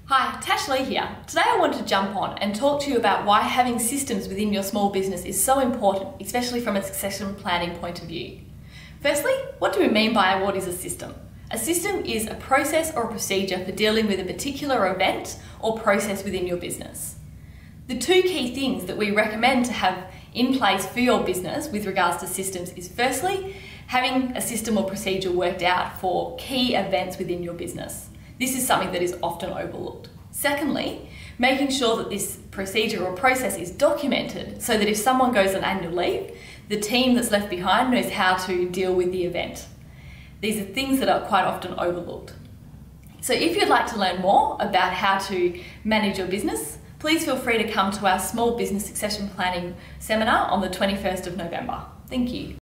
Hi, Tash Lee here. Today I want to jump on and talk to you about why having systems within your small business is so important, especially from a succession planning point of view. Firstly, what do we mean by what is a system? A system is a process or a procedure for dealing with a particular event or process within your business. The two key things that we recommend to have in place for your business with regards to systems is firstly, having a system or procedure worked out for key events within your business. This is something that is often overlooked. Secondly, making sure that this procedure or process is documented so that if someone goes on annual leave, the team that's left behind knows how to deal with the event. These are things that are quite often overlooked. So if you'd like to learn more about how to manage your business, please feel free to come to our Small Business Succession Planning Seminar on the 21st of November. Thank you.